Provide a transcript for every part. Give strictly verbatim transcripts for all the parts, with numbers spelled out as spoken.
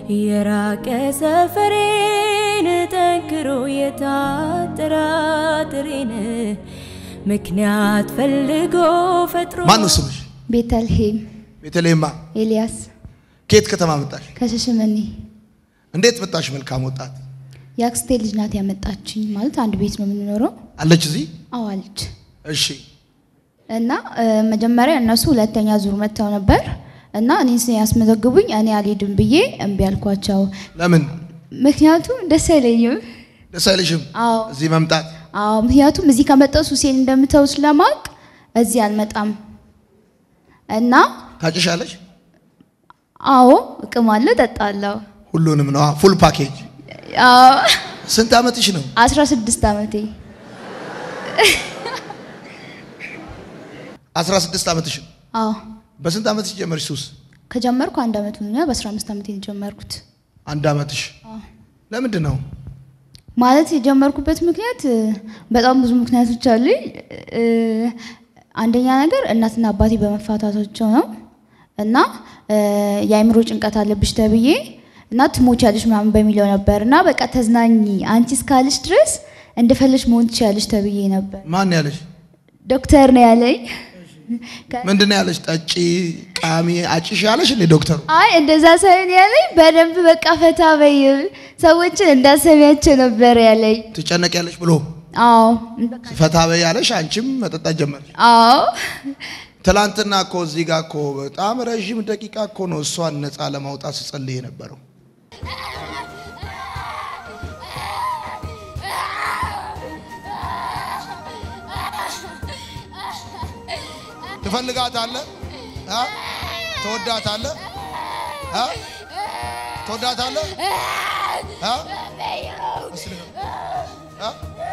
የራቀ ሰፈሬን ጠንክሮ የታጠራጥሬን ምክንያት ፈልጎ ፈጥሮ ማን ነው ስምሽ? ቤተልሔም ቤተልሔም ኤልያስ ከየት ከተማ መጣሽ? ከሸሸመኔ እንዴት መጣሽ? መልካም ወጣት ያክስቴ ልጅ ናት ያመጣችኝ ማለት አንድ ቤት ነው የምንኖረው አለች እዚህ አዎ አለች እሺ እና መጀመሪያ እነሱ ሁለተኛ ዙር መጣው ነበር እና እኔስ ያስመዘግቡኝ እኔ አልሄድም ብዬ እምቢ አልኳቸው ለምን ምክንያቱም ደስ አይለኝም ደስ አይልሽም አዎ እዚህ መምጣት አዎ ምክንያቱም እዚህ ከመጣው ሱሴን እንደምታው ስለማቅ እዚህ አልመጣም እና ታጭሻለሽ አዎ እቅማለ ተጣላው ሁሉንም ነው ፉል ፓኬጅ አዎ ስንት አመትሽ ነው አስራ ስድስት አመቴ አስራ ስድስት አመትሽ አዎ በስንት አመትሽ ጀመርሽ ሱስ ከጀመርኩ አንድ አመት ነው በአስራ አምስት አመቴ ጀመርኩት አንድ አመትሽ አዎ ለምንድን ነው ማለት የጀመርኩበት ምክንያት በጣም ብዙ ምክንያቶች አሉ አንደኛ ነገር እናትና አባቴ በመፋታታቸው ነው እና የአይምሮ ጭንቀት አለብሽ ተብዬ እና ትሞቻለሽ ምናምን በሚለው ነበርና በቃ ተዝናኝ አንቺ እስካልሽ ድረስ እንደፈለሽ መሆን ትችያለሽ ተብዬ ነበር ማን ያለሽ ዶክተር ነው ያለኝ ምንድነው ያለሽ ጠጪ ቃሚ አጭሽ ያለሽ እንዴ ዶክተሩ አይ እንደዛ ሳይሆን ያለኝ በደንብ በቃ ፈታ በይ ሰዎችን እንዳሰሚያቸው ነበር ያለኝ ትጨነቅ ያለሽ ብሎ አዎ ፈታ በይ ያለሽ አንቺም መጠጣት ጀመርሽ አዎ ትላንትና እኮ እዚህ ጋር እኮ በጣም ረጅም ደቂቃ እኮ ነው እሷን ነፃ ለማውጣት ሲጸልይ የነበረው ትፈልጋታለህ አ ተወዳታለህ አ ተወዳታለህ አ አ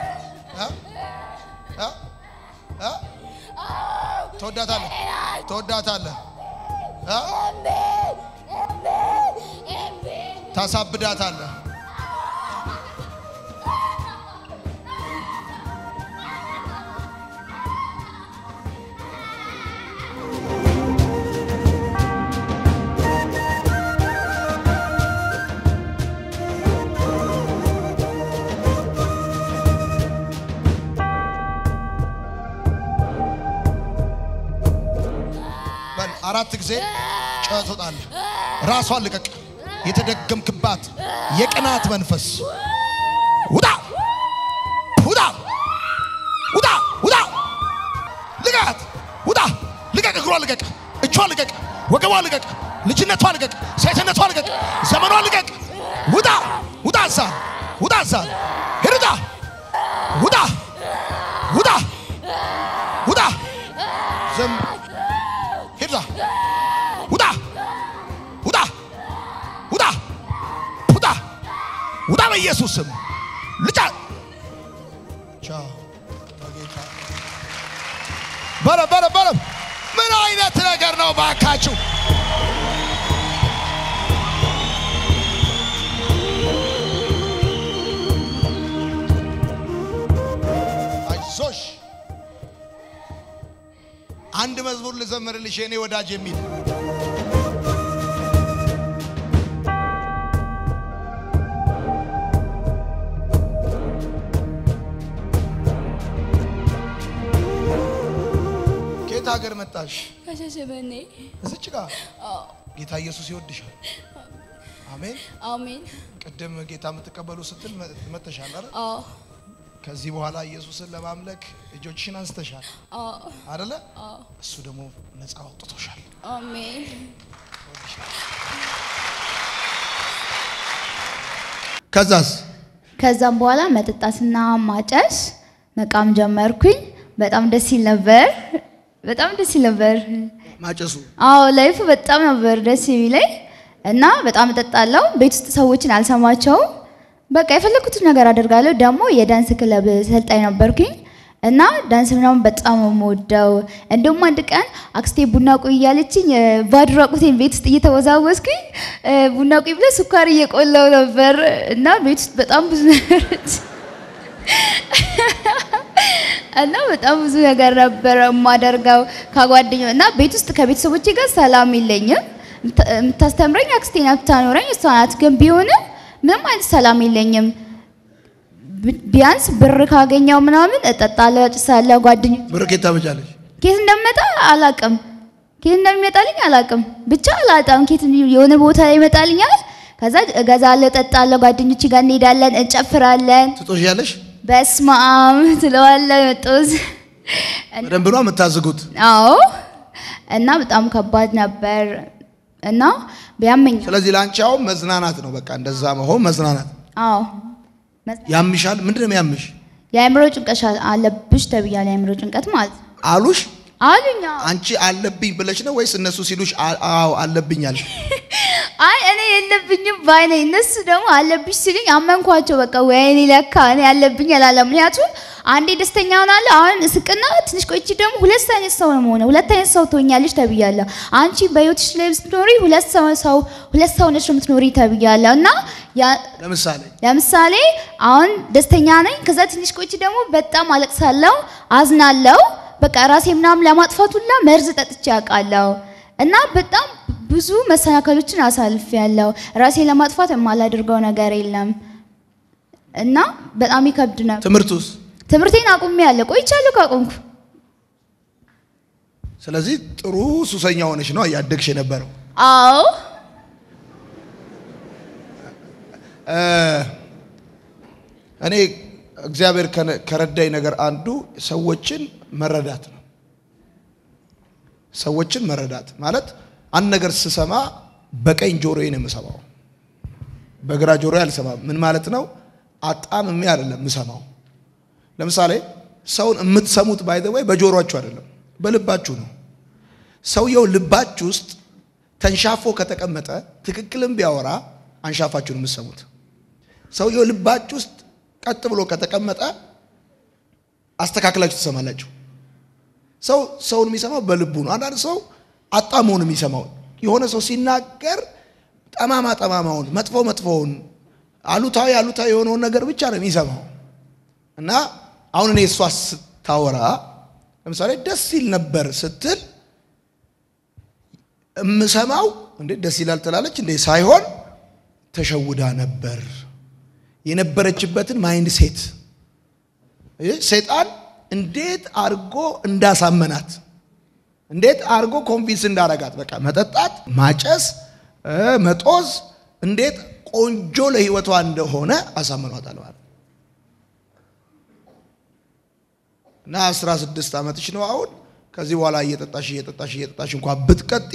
አ አ ተወዳታለህ ተወዳታለህ አ ታሳብዳታለህ አራት ጊዜ ጫቶታል ራሷን ልቀቅ የተደገምክባት የቅናት መንፈስ ውጣ ውጣ ውጣ ውጣ ልቀቅ ውጣ ልቀቅ እግሯን ልቀቅ እጇን ልቀቅ ወገቧን ልቀቅ ልጅነቷን ልቀቅ ሴትነቷን ልቀቅ ዘመኗን ልቀቅ ውጣ ውጣ እዛ ውጣ እዛ ሄዳ ውጣ ውጣ ውጣ ዘም ሄዳ ውጣ ውጣ ውጣ ውጣ ውጣ በኢየሱስ ስም ልጫ ቻው በጌታ በረ በረ በረ ምን አይነት ነገር ነው ባካችሁ አይዞሽ አንድ መዝሙር ልዘምርልሽ የኔ ወዳጅ የሚል ከየት ሀገር መጣሽ? ከሸሸመኔ እዚች ጋር አዎ ጌታ ኢየሱስ ይወድሻል አሜን አሜን ቀደም ጌታ የምትቀበሉ ስትል መተሻል አይደል? አዎ ከዚህ በኋላ ኢየሱስን ለማምለክ እጆችሽን አንስተሻል አዎ አይደለ? አዎ እሱ ደግሞ ነፃ አውጥቶሻል አሜን ከዛስ ከዛም በኋላ መጠጣትና ማጨስ መቃም ጀመርኩኝ በጣም ደስ ይል ነበር በጣም ደስ ይል ነበር ማጨሱ አዎ ላይፉ በጣም ነበር ደስ የሚለኝ እና በጣም ተጣጣለው ቤት ውስጥ ሰዎችን አልሰማቸው በቃ የፈለኩት ነገር አደርጋለሁ ደግሞ የዳንስ ክለብ ሰልጣኝ ነበርኩኝ እና ዳንስ ምናምን በጣም ወደው እንደውም አንድ ቀን አክስቴ ቡና ቆይ ያለችኝ ባድራቁቴን ቤት ውስጥ እየተወዛወስኩኝ ቡና ቆይ ብለ ሱካር እየቆላው ነበር እና ቤት ውስጥ በጣም ብዙ ነገሮች እና በጣም ብዙ ነገር ነበር ማደርጋው ከጓደኛው እና ቤት ውስጥ ከቤተሰቦቼ ጋር ሰላም ይለኝም የምታስተምረኝ አክስቴ ናት ታኖረኝ እሷ ናት ግን ቢሆንም ምንም አይነት ሰላም የለኝም ቢያንስ ብር ካገኘው ምናምን እጠጣለሁ እጭሳለሁ ጓደኞች ብር ከየት ታመጫለሽ ከየት እንደመጣ አላቅም ከየት እንደሚመጣልኝ አላቅም ብቻ አላጣም ከየት የሆነ ቦታ ላይ ይመጣልኛል ከዛ እገዛለሁ እጠጣለሁ ጓደኞቼ ጋር እንሄዳለን እንጨፍራለን ትጦሻለሽ በስማም ትለዋለህ መጦዝ በደንብ ነው የምታዝጉት አዎ እና በጣም ከባድ ነበር እና ቢያመኝ ስለዚህ ላንቻው መዝናናት ነው በቃ እንደዛ መሆን መዝናናት አዎ ያምሻል ምንድነው ያምሽ የአእምሮ ጭንቀት አለብሽ ተብያለሁ የአእምሮ ጭንቀት ማለት አሉሽ አሉኛ አንቺ አለብኝ ብለሽ ነው ወይስ እነሱ ሲሉሽ አዎ አለብኝ አልሽ አይ እኔ የለብኝም ባይኔ እነሱ ደግሞ አለብሽ ሲሉኝ አመንኳቸው በቃ ወይኔ ለካ እኔ አለብኝ አላለም ምክንያቱም አንዴ ደስተኛ ሆናለሁ አሁን እስቅና ትንሽ ቆይቼ ደግሞ ሁለት አይነት ሰው ነው ሆነ ሁለት አይነት ሰው ትሆኛለሽ ተብያለሁ አንቺ በህይወትሽ ላይ ስትኖሪ ሁለት ሰው ሰው ሁለት ሰው ነሽ የምትኖሪ ተብያለሁ እና ለምሳሌ ለምሳሌ አሁን ደስተኛ ነኝ ከዛ ትንሽ ቆይቼ ደግሞ በጣም አለቅሳለሁ አዝናለሁ በቃ ራሴ ምናምን ለማጥፋት ሁላ መርዝ ጠጥቼ አውቃለሁ እና በጣም ብዙ መሰናከሎችን አሳልፌያለሁ ራሴ ለማጥፋት የማላደርገው ነገር የለም እና በጣም ይከብድ ነው ትምርቱስ ትምርቴን አቁሜያለሁ ቆይቻለሁ ካቆምኩ ስለዚህ ጥሩ ሱሰኛ ሆነሽ ነው ያደግሽ የነበረው አዎ እኔ እግዚአብሔር ከረዳይ ነገር አንዱ ሰዎችን መረዳት ነው ሰዎችን መረዳት ማለት አንድ ነገር ስሰማ በቀኝ ጆሮዬ ነው የምሰማው በግራ ጆሮዬ አልሰማም ምን ማለት ነው አጣምሜ አይደለም የምሰማው ለምሳሌ ሰውን የምትሰሙት ባይ ዘ ወይ በጆሮአችሁ አይደለም በልባችሁ ነው ሰውየው ልባችሁ ውስጥ ተንሻፎ ከተቀመጠ ትክክልም ቢያወራ አንሻፋችሁን የምትሰሙት ሰውየው ልባችሁ ውስጥ ቀጥ ብሎ ከተቀመጠ አስተካክላችሁ ትሰማላችሁ ሰው ሰውን የሚሰማው በልቡ ነው አንዳንድ ሰው አጣሙን የሚሰማው የሆነ ሰው ሲናገር ጠማማ ጠማማውን መጥፎ መጥፎውን አሉታዊ አሉታዊ የሆነውን ነገር ብቻ ነው የሚሰማው እና አሁን እኔ እሷ ስታወራ ለምሳሌ ደስ ይል ነበር ስትል እምሰማው እንዴ ደስ ይላል ትላለች እንዴ ሳይሆን ተሸውዳ ነበር የነበረችበትን ማይንድ ሴት ሰይጣን እንዴት አርጎ እንዳሳመናት እንዴት አርጎ ኮንቪንስ እንዳረጋት በቃ መጠጣት ማጨስ መጦዝ እንዴት ቆንጆ ለህይወቷ እንደሆነ አሳመኗታል ማለት እና አስራ ስድስት አመትሽ ነው አሁን ከዚህ በኋላ እየጠጣሽ እየጠጣሽ እየጠጣሽ እንኳን ብትቀጢ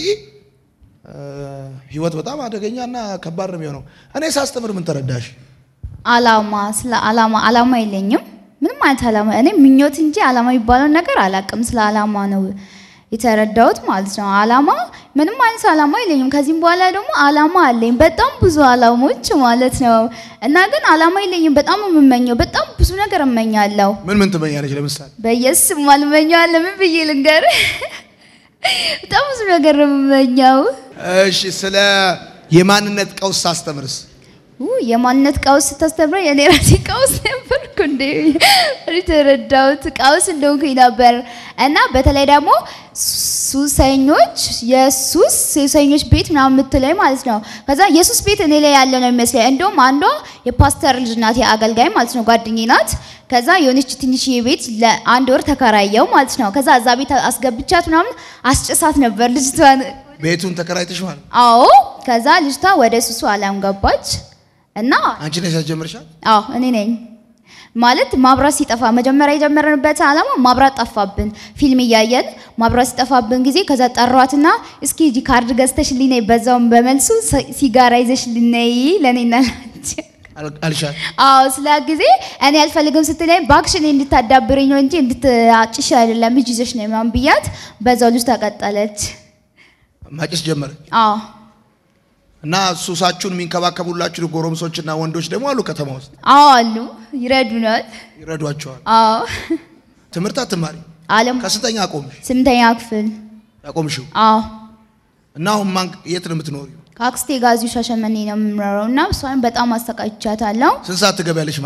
ህይወት በጣም አደገኛና ከባድ ነው የሚሆነው እኔ ሳስተምር ምን ተረዳሽ አላማ ስለ አላማ አላማ የለኝም ምንም አይነት አላማ እኔ ምኞት እንጂ አላማ ይባለው ነገር አላቅም ስለ አላማ ነው የተረዳሁት ማለት ነው አላማ ምንም አይነት አላማ የለኝም ከዚህም በኋላ ደግሞ አላማ አለኝ በጣም ብዙ አላማዎች ማለት ነው እና ግን አላማ የለኝም በጣም የምመኘው በጣም ብዙ ነገር እመኛለሁ ምን ምን ትመኛለሽ ለምሳሌ በየስም ማልመኛለሁ ምን ብዬ ልንገር በጣም ብዙ ነገር እመኛው እሺ ስለ የማንነት ቀውስ አስተምርስ የማንነት ቀውስ ተስተምረኝ እኔ ራሴ ቀውስ ነበርኩ እንዴ ሪተረዳውት ቀውስ እንደሆንኩኝ ነበር እና በተለይ ደግሞ ሱሰኞች የሱስ ሱሰኞች ቤት ምናምን የምትለኝ ማለት ነው ከዛ የሱስ ቤት እኔ ላይ ያለ ነው የሚመስለኝ እንደውም አንዷ የፓስተር ልጅ ናት የአገልጋይ ማለት ነው ጓደኛዬ ናት ከዛ የሆነች ትንሽዬ ቤት ለአንድ ወር ተከራየው ማለት ነው ከዛ እዛ ቤት አስገብቻት ምናምን አስጨሳት ነበር ልጅቷን ቤቱን ተከራይተሽ ማለት አዎ ከዛ ልጅቷ ወደ ሱሱ ዓለም ገባች እና አንቺ ነሽ ያጀመርሻት አዎ እኔ ነኝ ማለት ማብራት ሲጠፋ መጀመሪያ የጀመረንበት ዓላማ ማብራት ጠፋብን ፊልም እያየን ማብራት ሲጠፋብን ጊዜ ከዛ ጠራዋትና እስኪ ጂ ካርድ ገዝተሽልኝ ነይ በዛውም በመልሱ ሲጋራ ይዘሽልኝ ነይ ለኔና ላንቺ አልሻት አዎ ስለ ጊዜ እኔ አልፈልግም ስትለኝ ባክሽን እንድታዳብረኝ ነው እንጂ እንድትአጭሽ አይደለም እጅ ይዘሽ ነይ ማን ብያት በዛው ልጅ ተቀጠለች ማጭስ ጀመረ አዎ እና ሱሳችሁን የሚንከባከቡላችሁ ጎረምሶችና ወንዶች ደግሞ አሉ ከተማ ውስጥ አዎ አሉ ይረዱናል ይረዷቸዋል አዎ ትምህርት አትማሪ ዓለም ከስንተኛ አቆምሽ ስምንተኛ ክፍል ያቆምሽው አዎ እና አሁን ማን የት ነው የምትኖሪው ካክስቴ ጋር እዚሁ ሻሸመኔ ነው የምኖረው እና እሷን በጣም አስተቃይቻታለሁ ስንት ሰዓት ትገቢያለሽ ማታ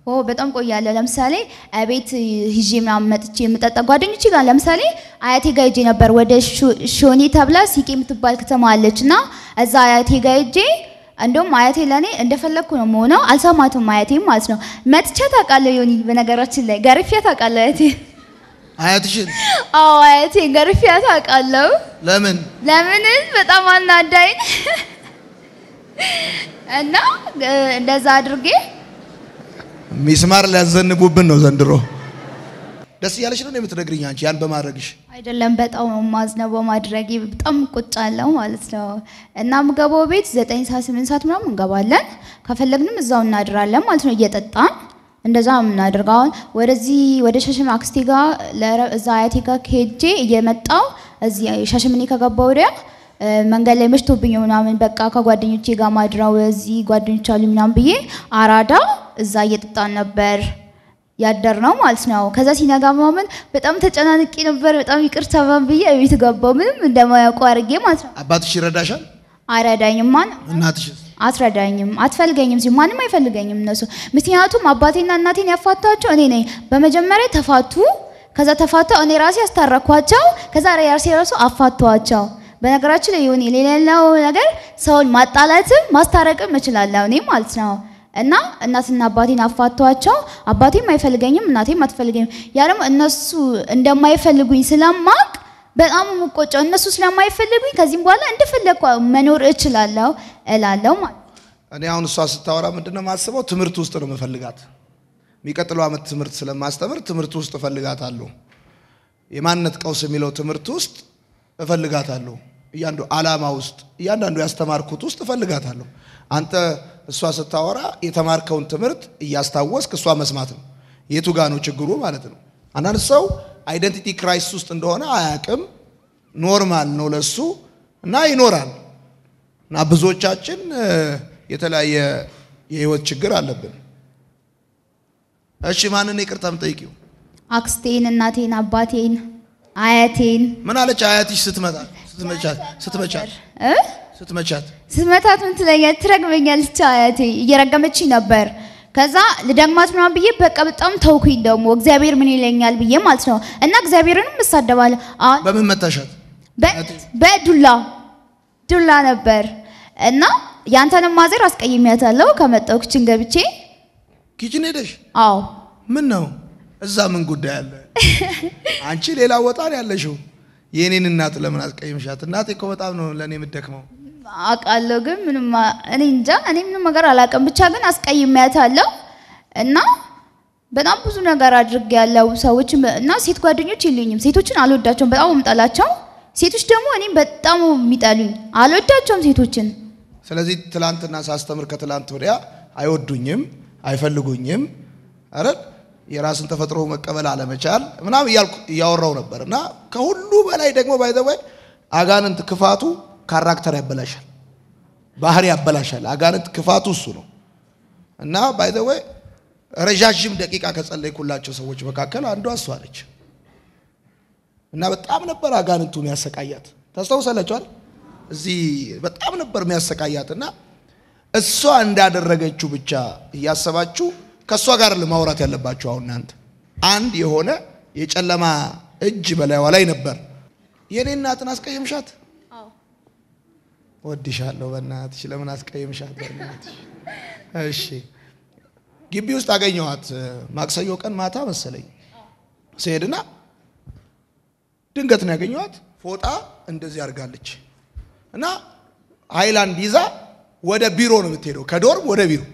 ኦ በጣም ቆያለሁ ለምሳሌ አቤት ሂጂ ምናምን መጥቼ የምጠጣ ጓደኞቼ ጋር ለምሳሌ አያቴ ጋር ሄጄ ነበር ወደ ሾኔ ተብላ ሲቄ የምትባል ከተማ አለችና እዛ አያቴ ጋር ሄጄ እንደውም አያቴ ለኔ እንደፈለኩ ነው የምሆነው አልሰማትም አያቴ ማለት ነው መጥቼ ታውቃለሁ ዮኒ በነገራችን ላይ ገርፊያ ታውቃለህ አያቴ አያትሽን አዎ አያቴ ገርፊያ ታውቃለሁ ለምን ለምን በጣም አናዳኝ እና እንደዛ አድርጌ ሚስማር ሊያዘንቡብን ነው ዘንድሮ ደስ ያለሽ ነው የምትነግሪኝ አንቺ ያን በማድረግሽ አይደለም በጣም ማዝነው በማድረጌ በጣም ቁጫለው ማለት ነው እና ምገባው ቤት ዘጠኝ ሰዓት ስምንት ሰዓት ምናምን እንገባለን ከፈለግንም እዛው እናድራለን ማለት ነው እየጠጣን እንደዛ ምናደርጋው ወደዚህ ወደ ሻሸመኔ አክስቴ ጋር ለዛ አያቴ ጋር ከሄጄ እየመጣው እዚህ ሻሸመኔ ከገባው ወዲያ መንገድ ላይ መሽቶብኝ ምናምን በቃ ከጓደኞቼ ጋር ማድራው እዚህ ጓደኞች አሉ ምናምን ብዬ አራዳ እዛ እየጠጣን ነበር ያደርነው ማለት ነው ከዛ ሲነጋ ምናምን በጣም ተጨናንቄ ነበር በጣም ይቅርታ ብዬ ቤት ገባው ምንም እንደማያውቁ አርጌ ማለት ነው አባትሽ ይረዳሻል አረዳኝም ማን እናትሽ አትረዳኝም አትፈልገኝም ሲ ማንንም አይፈልገኝም እነሱ ምክንያቱም አባቴና እናቴን ያፋታቸው እኔ ነኝ በመጀመሪያ ተፋቱ ከዛ ተፋታው እኔ ራሴ አስታረኳቸው ከዛ ራሴ ራሱ አፋቷቸው በነገራችን ላይ ዮኒ ሌላው ነገር ሰውን ማጣላትም ማስታረቅም እችላለሁ እኔ ማለት ነው እና እናትና አባቴን አፋቷቸው አባቴም አይፈልገኝም እናቴም አትፈልገኝም ያለም እነሱ እንደማይፈልጉኝ ስለማቅ በጣም ሙቆጫው እነሱ ስለማይፈልጉኝ ከዚህም በኋላ እንደፈለኩ መኖር እችላለሁ እላለሁ ማለት እኔ አሁን እሷ ስታወራ ምንድነው ማስበው ትምርት ውስጥ ነው መፈልጋት የሚቀጥለው አመት ትምርት ስለማስተምር ትምርት ውስጥ እፈልጋታለሁ የማንነት ቀውስ የሚለው ትምርት ውስጥ እፈልጋታለሁ እያንዱ አላማ ውስጥ እያንዳንዱ ያስተማርኩት ውስጥ እፈልጋታለሁ አንተ እሷ ስታወራ የተማርከውን ትምርት እያስታወስክ እሷ መስማት ነው የቱ ጋር ነው ችግሩ ማለት ነው አንዳንድ ሰው አይደንቲቲ ክራይሲስ ውስጥ እንደሆነ አያቅም ኖርማል ነው ለሱ እና ይኖራል እና ብዙዎቻችን የተለያየ የህይወት ችግር አለብን እሺ ማንን ይቅርታ የምጠይቂው አክስቴን እናቴን አባቴን አያቴን ምን አለች አያትሽ ስትመጣ ስትመቻት ስትመቻት እ ስትመቻት ስትመታት ምን ትለኛለች ትረግመኛለች አያቴ እየረገመችኝ ነበር ከዛ ለዳግማት ምናምን ብዬ በቃ በጣም ተውኩኝ ደግሞ እግዚአብሔር ምን ይለኛል ብዬ ማለት ነው እና እግዚአብሔርንም መሳደባለሁ በምን መታሻት በዱላ ዱላ ነበር እና ያንተንም ማዘር አስቀይሚያታለሁ ከመጣው ኪችን ገብቼ ኪችን ሄደሽ አዎ ምን ነው እዛ ምን ጉዳይ አለ አንቺ ሌላ ወጣን ያለሽው የኔን እናት ለምን አስቀይምሻት እናቴ እኮ በጣም ነው ለኔ የምትደክመው አቃለው ግን ምንም እኔ እንጃ እኔ ምንም ነገር አላቀም ብቻ ግን አስቀይሚያታለሁ እና በጣም ብዙ ነገር አድርጌያለሁ ሰዎች እና ሴት ጓደኞች ይሉኝም ሴቶችን አልወዳቸውም በጣም እምጣላቸው ሴቶች ደግሞ እኔ በጣም የሚጣሉኝ አልወዳቸውም ሴቶችን ስለዚህ ትላንትና ሳስተምር ከትላንት ወዲያ አይወዱኝም አይፈልጉኝም አይደል የራስን ተፈጥሮ መቀበል አለመቻል ምናም ይያልኩ ያወራው ነበርና ከሁሉ በላይ ደግሞ ባይዘወይ አጋንንት ክፋቱ ካራክተር ያበላሻል ባህሪ ያበላሻል አጋንንት ክፋቱ እሱ ነው እና ባይዘወይ ረጃጅም ደቂቃ ከጸለይኩላቸው ሰዎች መካከል አንዷ እሷ አለች እና በጣም ነበር አጋንንቱ የሚያሰቃያት ታስተውሳላችሁ አይደል እዚህ በጣም ነበር የሚያሰቃያትና እሷ እንዳደረገችው ብቻ ያሰባችሁ ከሷ ጋር ለማውራት ያለባችሁ አሁን እናንተ አንድ የሆነ የጨለማ እጅ በላይዋ ላይ ነበር የኔ እናትን አስቀየምሻት አዎ ወድሻለሁ በእናትሽ ለምን አስቀየምሻት በእናትሽ እሺ ግቢ ውስጥ አገኘኋት ማክሰኞ ቀን ማታ መሰለኝ ሲሄድና ድንገት ነው ያገኘኋት ፎጣ እንደዚህ አርጋለች እና ሃይላንድ ይዛ ወደ ቢሮ ነው የምትሄደው ከዶርም ወደ ቢሮ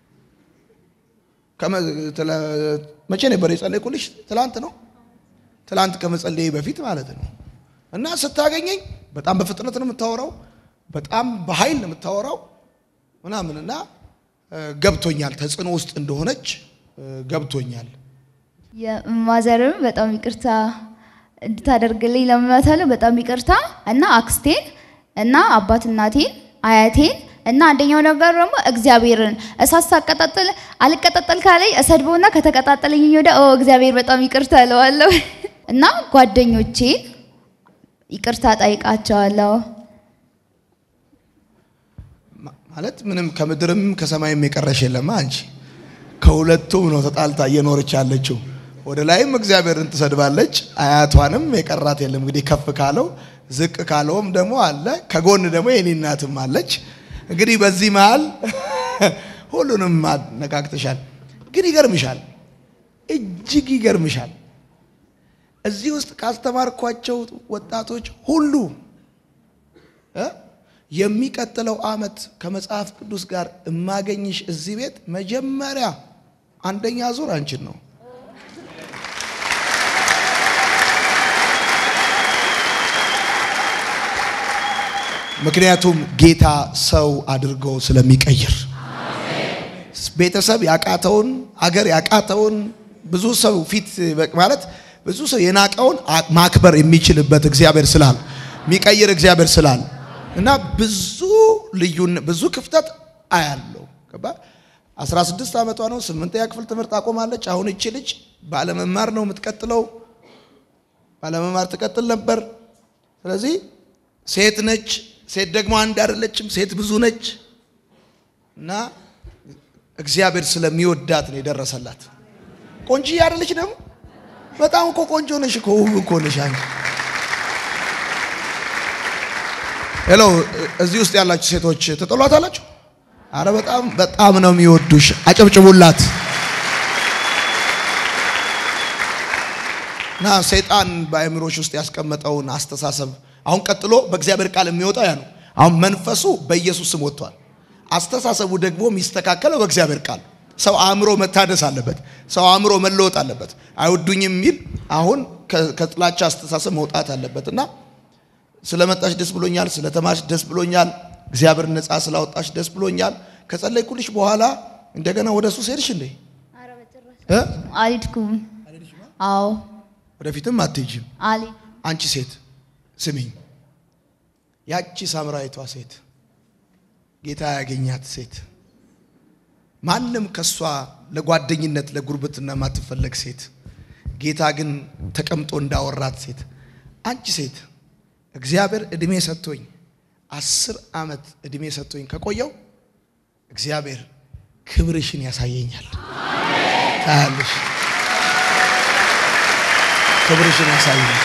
ከመ መቼ ነበር የጸለይኩልሽ ትላንት ነው ትላንት ከመጸለይ በፊት ማለት ነው እና ስታገኘኝ በጣም በፍጥነት ነው የምታወራው በጣም በኃይል ነው የምታወራው ምናምንና ገብቶኛል ተጽኖ ውስጥ እንደሆነች ገብቶኛል የማዘርም በጣም ይቅርታ እንድታደርግልኝ ለማታለው በጣም ይቅርታ እና አክስቴን እና አባት እናቴን አያቴን እና አንደኛው ነገር ደግሞ እግዚአብሔርን እሳሳ አቀጣጠል አልቀጣጠል ካለኝ እሰድቦና ከተቀጣጠለኝ ወደ ኦ እግዚአብሔር በጣም ይቅርታ አለዋለሁ እና ጓደኞቼ ይቅርታ ጠይቃቸዋለሁ ማለት ምንም ከምድርም ከሰማይም የቀረሽ የለም አንቺ ከሁለቱም ነው ተጣልታ እየኖረች ያለችው ወደ ላይም እግዚአብሔርን ትሰድባለች አያቷንም የቀራት የለም እንግዲህ ከፍ ካለው ዝቅ ካለውም ደግሞ አለ ከጎን ደግሞ የኔ እናትም አለች እንግዲህ በዚህ መሃል ሁሉንም ነካክተሻል ግን ይገርምሻል እጅግ ይገርምሻል እዚህ ውስጥ ካስተማርኳቸው ወጣቶች ሁሉ እ የሚቀጥለው አመት ከመጽሐፍ ቅዱስ ጋር እማገኝሽ እዚህ ቤት መጀመሪያ አንደኛ ዙር አንቺን ነው ምክንያቱም ጌታ ሰው አድርጎ ስለሚቀይር ቤተሰብ ያቃተውን አገር ያቃተውን ብዙ ሰው ፊት ማለት ብዙ ሰው የናቀውን ማክበር የሚችልበት እግዚአብሔር ስላል የሚቀይር እግዚአብሔር ስላል እና ብዙ ልዩን ብዙ ክፍተት አያለው ገባ አስራ ስድስት አመቷ ነው ስምንተኛ ክፍል ትምህርት አቆማለች አሁን እቺ ልጅ ባለመማር ነው የምትቀጥለው ባለመማር ትቀጥል ነበር ስለዚህ ሴት ነች ሴት ደግሞ አንድ አይደለችም ሴት ብዙ ነች እና እግዚአብሔር ስለሚወዳት ነው የደረሰላት ቆንጆ አይደለች ደግሞ በጣም እኮ ቆንጆ ነሽ እኮ እኮ ነሽ አንቺ ሄሎ እዚህ ውስጥ ያላችሁ ሴቶች ተጠሏታላችሁ አረ በጣም በጣም ነው የሚወዱሽ አጨብጭቡላት ና ሰይጣን በአእምሮሽ ውስጥ ያስቀመጠውን አስተሳሰብ አሁን ቀጥሎ በእግዚአብሔር ቃል የሚወጣው ያ ነው አሁን መንፈሱ በኢየሱስ ስም ወጥቷል አስተሳሰቡ ደግሞ የሚስተካከለው በእግዚአብሔር ቃል ሰው አእምሮ መታደስ አለበት ሰው አእምሮ መለወጥ አለበት አይወዱኝም የሚል አሁን ከጥላቻ አስተሳሰብ መውጣት አለበትና ስለመጣሽ ደስ ብሎኛል ስለተማርሽ ደስ ብሎኛል እግዚአብሔር ነፃ ስላወጣሽ ደስ ብሎኛል ከጸለይኩልሽ በኋላ እንደገና ወደሱ ሄድሽ እንዴ አረ በጭራሽ እ አልሄድኩም አዎ ወደፊትም አትሄጂም አሊ አንቺ ሴት ስሚኝ ያቺ ሳምራዊቷ ሴት ጌታ ያገኛት ሴት ማንንም ከሷ ለጓደኝነት ለጉርብትና ማትፈልግ ሴት ጌታ ግን ተቀምጦ እንዳወራት ሴት አንቺ ሴት እግዚአብሔር እድሜ ሰጥቶኝ አስር አመት እድሜ ሰጥቶኝ ከቆየው እግዚአብሔር ክብርሽን ያሳየኛል አሜን ታልሽ ክብርሽን ያሳየኛል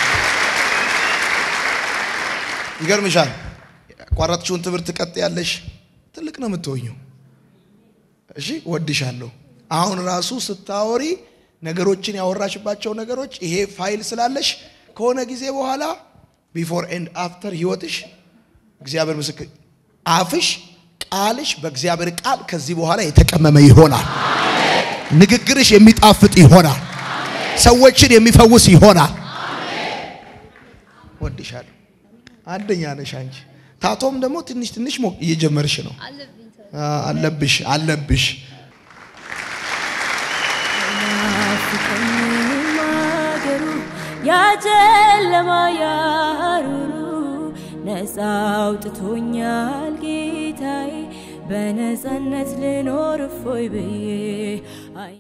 ይገርምሻል ቋራጥሽውን ትምህርት ቀጥ ያለሽ ትልቅ ነው የምትሆኚው እሺ ወድሻለሁ አሁን ራሱ ስታወሪ ነገሮችን ያወራሽባቸው ነገሮች ይሄ ፋይል ስላለሽ ከሆነ ጊዜ በኋላ ቢፎር ኤንድ አፍተር ህይወትሽ እግዚአብሔር ምስክር አፍሽ ቃልሽ በእግዚአብሔር ቃል ከዚህ በኋላ የተቀመመ ይሆናል አሜን ንግግርሽ የሚጣፍጥ ይሆናል አሜን ሰዎችን የሚፈውስ ይሆናል አሜን ወድሻለሁ አንደኛ ነሽ አንቺ ታቶም ደግሞ ትንሽ ትንሽ ሞክ እየጀመርሽ ነው አለብሽ አለብሽ ያጀለማ ያሩሩ ነፃው ጥቶኛል ጌታዬ በነፃነት ልኖር ፎይ ብዬ